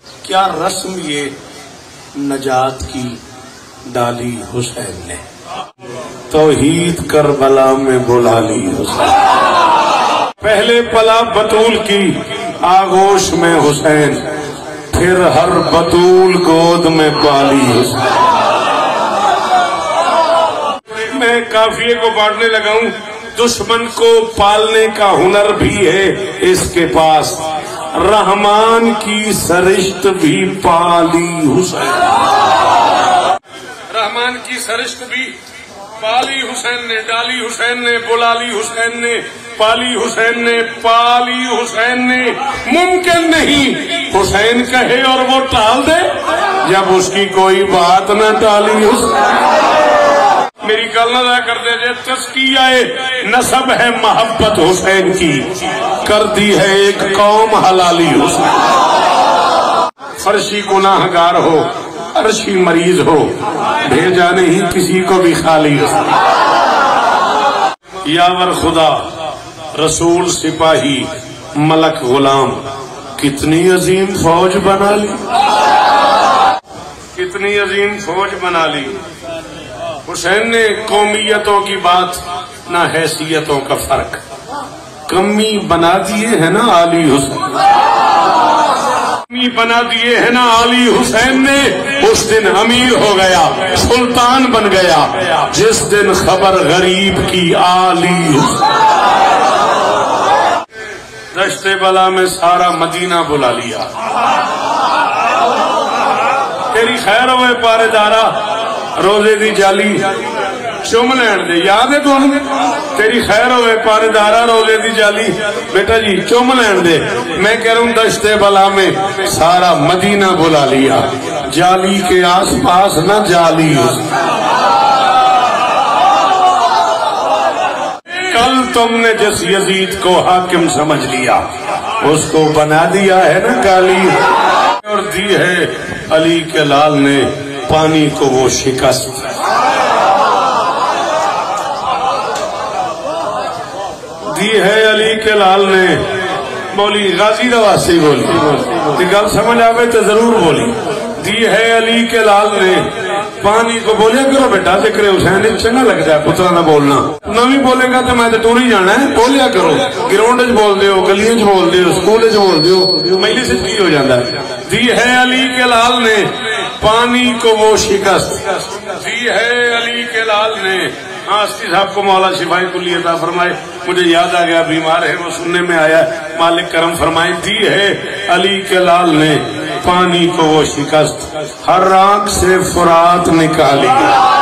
کیا رسم یہ نجات کی ڈالی حسین نے، توحید کربلا میں بلا لی حسین، پہلے پلا بطول کی آغوش میں حسین، پھر ہر بطول گود میں پالی حسین۔ میں قافیے کو بانٹنے لگا ہوں، دشمن کو پالنے کا ہنر بھی ہے اس کے پاس، رحمان کی سرشت بھی پالی حسین، رحمان کی سرشت بھی پالی حسین نے، ڈالی حسین نے، بلالی حسین نے، پالی حسین نے، پالی حسین نے۔ ممکن نہیں حسین کہے اور وہ ٹال دے جب اس کی کوئی بات نہ ٹالی حسین۔ میری گل نہ ضائع کر دے جے، تزکیہ نسب ہے محبت حسین کی، کر دی ہے ایک قوم حلالی حسین۔ فرشی گناہ گار ہو، عرشی مریض ہو، بھیجا نہیں کسی کو بھی خالی حسین۔ یاور خدا رسول سپاہی ملک غلام، کتنی عظیم فوج بنا لی، کتنی عظیم فوج بنا لی۔ حسین نے قومیتوں کی بات نہ حیثیتوں کا فرق، کمی بنا دیے ہیں نا علی حسین، کمی بنا دیے ہیں نا علی حسین نے۔ اس دن امیر ہو گیا، سلطان بن گیا جس دن خبر غریب کی علی حسین۔ دشت بلا میں سارا مدینہ بلا لیا، تیری خیر ہوئے پارے دارا، روزے دی جالی چوم لین دے، یاد ہے تو تیری خیر ہوئے پارے دارا، روزے دی جالی بیٹا جی چوم لین دے۔ میں کہہ رہا ہوں دشت بلا میں سارا مدینہ بلا لیا، جالی کے آس پاس نہ جالی۔ کل تم نے جس یزید کو حاکم سمجھ لیا اس کو بنا دیا ہے نا کالی، اور دی ہے علی کے لال نے پانی کو وہ شکست۔ دی ہے علی کے لال نے، بولی غازی رواستی بولی، گل سمجھ آوے تو ضرور بولی، دی ہے علی کے لال نے پانی کو۔ بولیا کرو بیٹا ذکر حسین چنگا لگتا ہے پترا نہ بولنا، نہ بھی بولے گا تو میں تو ٹور ہی جانا ہے۔ بولیا کرو، گراؤنڈ چ بول دیو، گلیاں چ بول دیو، سکول چ بول دیو، مجلس سے کی ہو جاتا ہے۔ دی ہے علی کے لال نے پانی کو وہ شکست، دی ہے علی کے لال نے۔ آستی صاحب کو مولا شفائی کلی عطا فرمائے، مجھے یاد آ گیا بیمار ہے وہ سننے میں آیا، مالک کرم فرمائے۔ دی ہے علی کے لال نے پانی کو وہ شکست، ہر آنکھ سے فرات نکالی۔